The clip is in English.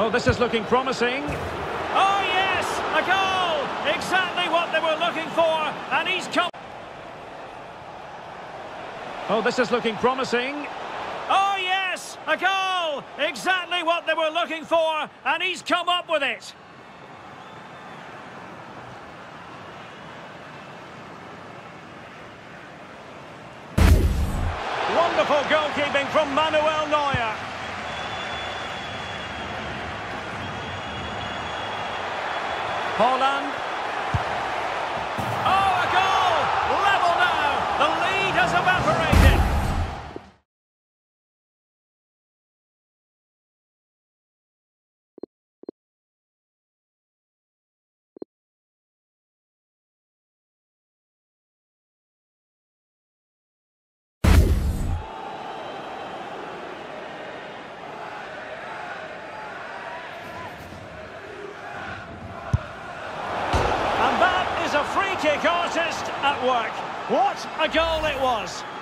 Oh, this is looking promising. Oh, yes! A goal! Exactly what they were looking for, and he's come... Oh, this is looking promising. Oh, yes! A goal! Exactly what they were looking for, and he's come up with it. Wonderful goalkeeping from Manuel Neuer. Haaland. Oh, a goal! Level now. The lead has evaporated. And that is a free kick artist at work. What a goal it was.